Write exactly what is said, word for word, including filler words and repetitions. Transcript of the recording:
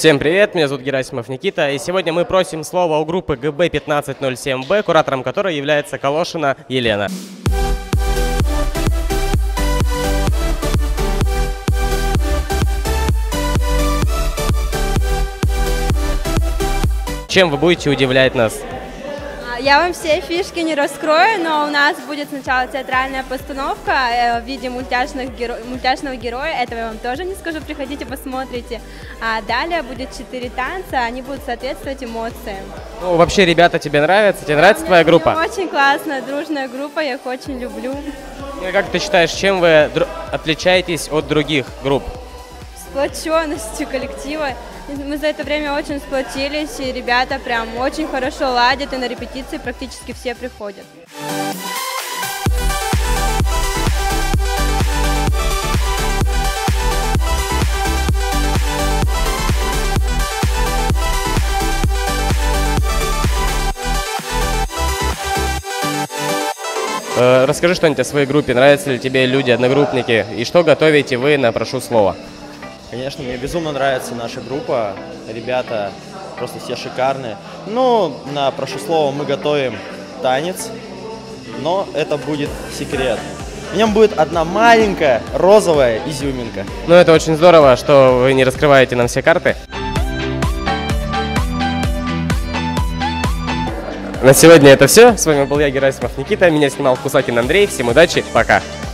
Всем привет, меня зовут Герасимов Никита, и сегодня мы просим слово у группы гэ бэ пятнадцать ноль семь бэ, куратором которой является Калошина Елена. Чем вы будете удивлять нас? Я вам все фишки не раскрою, но у нас будет сначала театральная постановка в виде мультяшных геро... мультяшного героя. Этого я вам тоже не скажу, приходите, посмотрите. А далее будет четыре танца, они будут соответствовать эмоциям. Ну, вообще, ребята, тебе нравятся? Тебе нравится твоя группа? Очень классная, дружная группа, я их очень люблю. И как ты считаешь, чем вы отличаетесь от других групп? Сплоченностью коллектива. Мы за это время очень сплотились, и ребята прям очень хорошо ладят, и на репетиции практически все приходят. Расскажи что-нибудь о своей группе, нравятся ли тебе люди, одногруппники, и что готовите вы на «Прошу слова»? Конечно, мне безумно нравится наша группа, ребята просто все шикарные. Ну, на «Прошу слова» мы готовим танец, но это будет секрет. В нем будет одна маленькая розовая изюминка. Ну, это очень здорово, что вы не раскрываете нам все карты. На сегодня это все. С вами был я, Герасимов Никита. Меня снимал Кусакин Андрей. Всем удачи, пока.